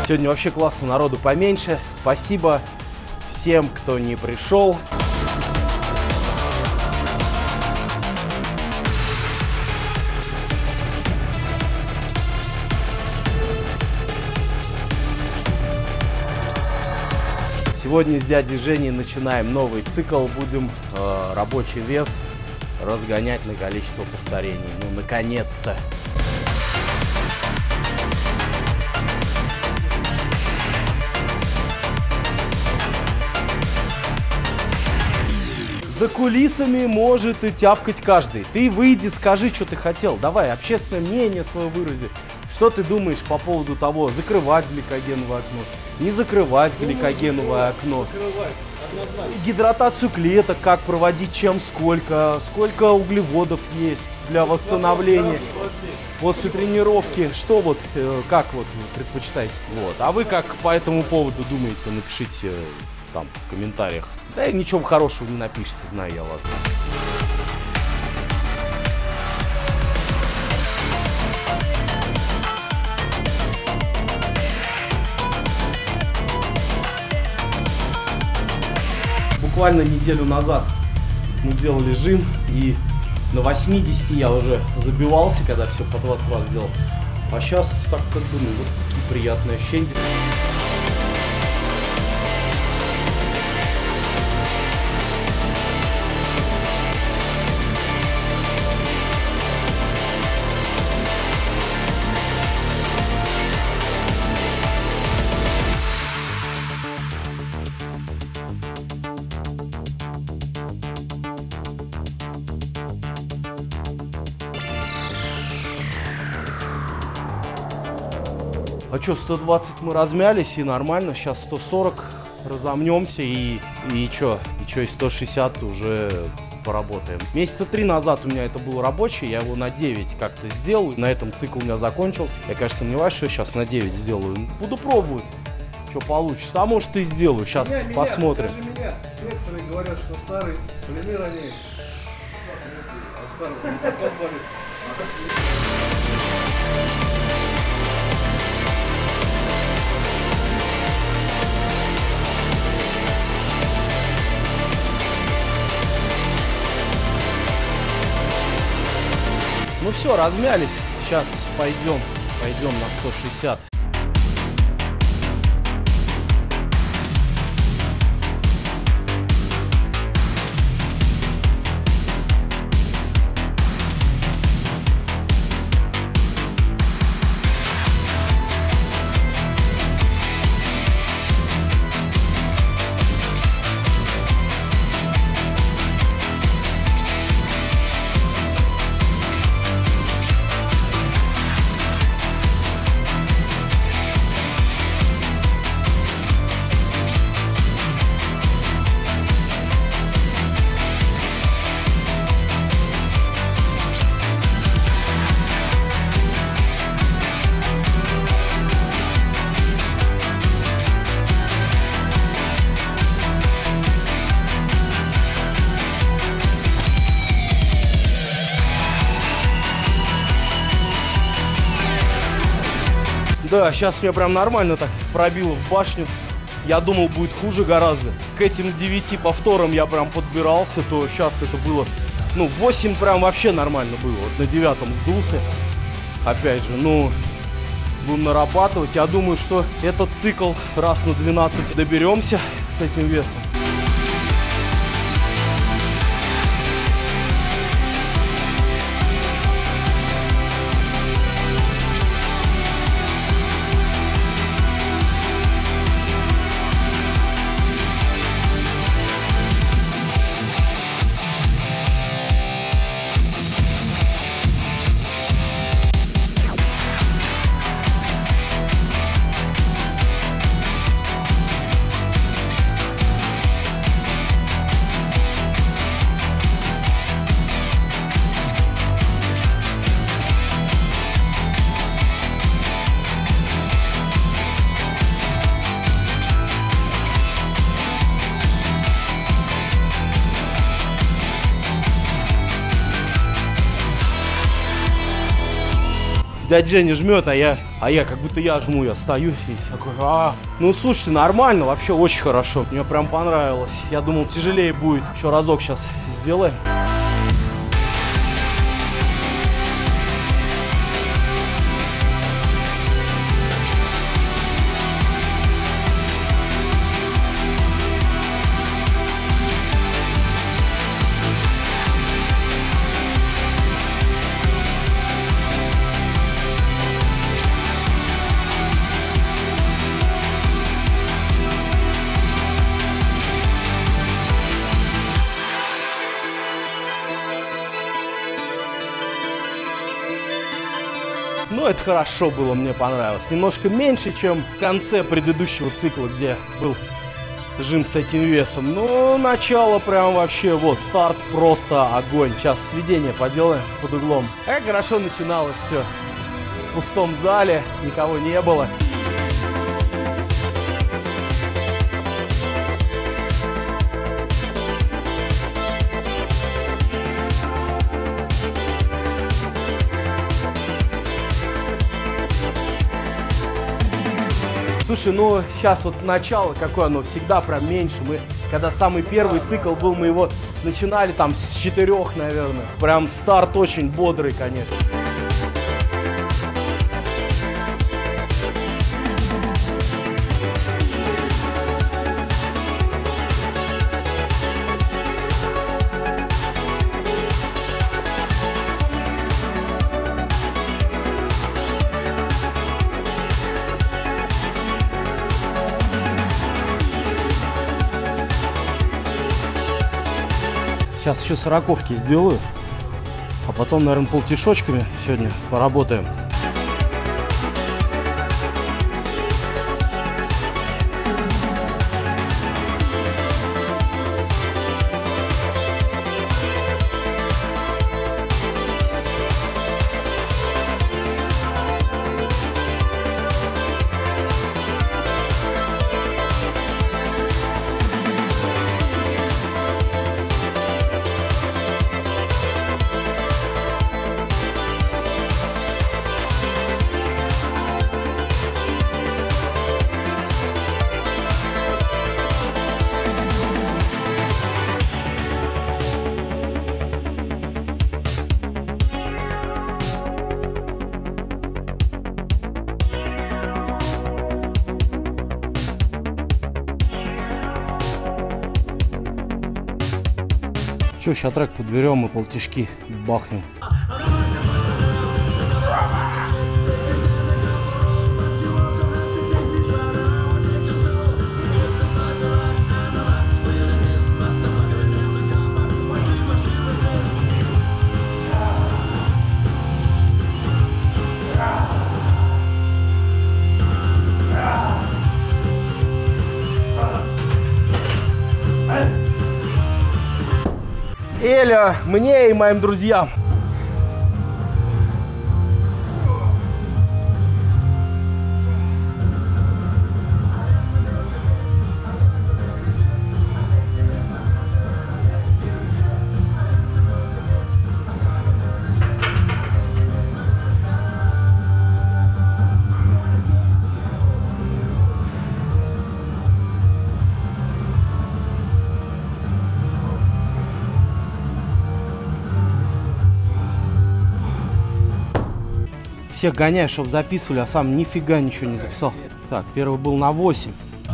Сегодня вообще классно, народу поменьше. Спасибо всем, кто не пришел. Сегодня с дядей Женей начинаем новый цикл. Будем рабочий вес разгонять на количество повторений. Ну, наконец-то! За кулисами может и тявкать каждый. Ты выйди, скажи, что ты хотел. Давай, общественное мнение свое вырази. Что ты думаешь по поводу того, закрывать гликогеновое окно, не закрывать гликогеновое окно? Закрывать, однозначно. Гидратацию клеток, как проводить, чем, сколько углеводов есть для восстановления после тренировки. Что вот, как вот вы предпочитаете? Вот. А вы как по этому поводу думаете? Напишите там в комментариях. Да и ничего хорошего не напишите, знаю я вас. Буквально неделю назад мы делали жим, и на 80 я уже забивался, когда все по 20 раз делал. А сейчас так как бы, ну, вот такие приятные ощущения. А что, 120 мы размялись и нормально, сейчас 140 разомнемся и что, и 160 уже поработаем. Месяца 3 назад у меня это был рабочий, я его на 9 как-то сделал, на этом цикл у меня закончился. Я, конечно, сомневаюсь, что я сейчас на 9 сделаю. Буду пробовать, что получится. А может и сделаю, сейчас посмотрим. Даже меня. Некоторые говорят, что старый полимер, они... А старый не так болит. Ну все, размялись. Сейчас пойдем на 160. Да, сейчас меня прям нормально так пробило в башню. Я думал, будет хуже гораздо. К этим 9 повторам я прям подбирался, то сейчас это было, ну, 8 прям вообще нормально было. Вот на 9-м сдулся. Опять же, ну, будем нарабатывать. Я думаю, что этот цикл раз на 12 доберемся с этим весом. Дядя Женя жмет, а я как будто я жму, я стою и такой, Ну, слушайте, нормально, вообще очень хорошо. Мне прям понравилось. Я думал, тяжелее будет. Еще разок сейчас сделаем. Ну, это хорошо было, мне понравилось. Немножко меньше, чем в конце предыдущего цикла, где был жим с этим весом. Но начало прям вообще, вот, старт просто огонь. Сейчас сведение поделаем под углом. Как хорошо начиналось все. В пустом зале, никого не было. Слушай, ну сейчас вот начало какое оно, всегда прям меньше. Мы, когда самый первый цикл был, мы его начинали там с 4, наверное. Прям старт очень бодрый, конечно. Сейчас еще 40-ки сделаю, а потом, наверное, полтишочками сегодня поработаем. Че, сейчас трек подберем и полтишки бахнем. Эля, мне и моим друзьям. Всех гоняю, чтобы записывали, а сам нифига ничего не записал. Так, первый был на 8.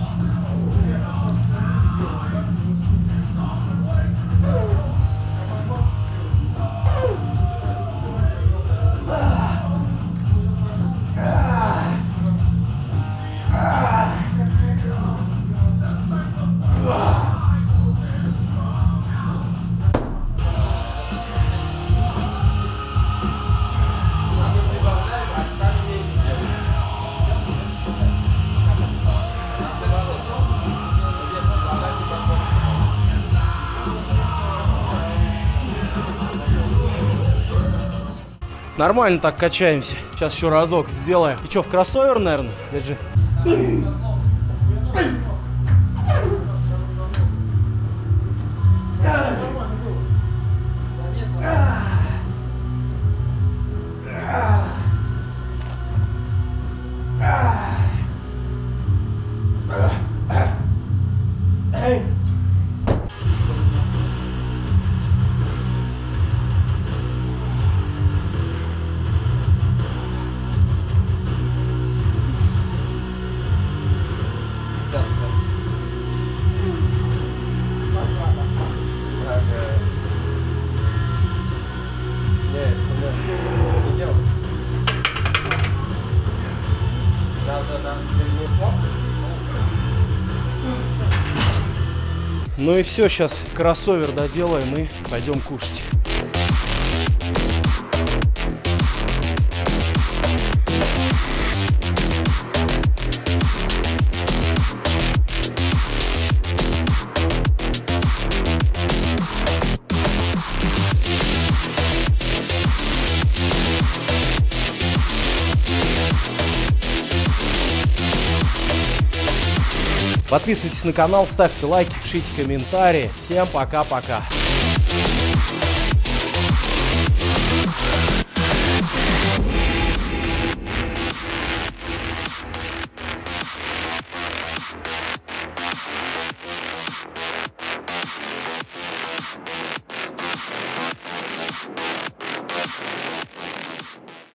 Нормально так качаемся. Сейчас еще разок сделаем. И что, в кроссовер, наверное? Держи. Ну и все, сейчас кроссовер доделаем и пойдем кушать. Подписывайтесь на канал, ставьте лайки, пишите комментарии. Всем пока-пока.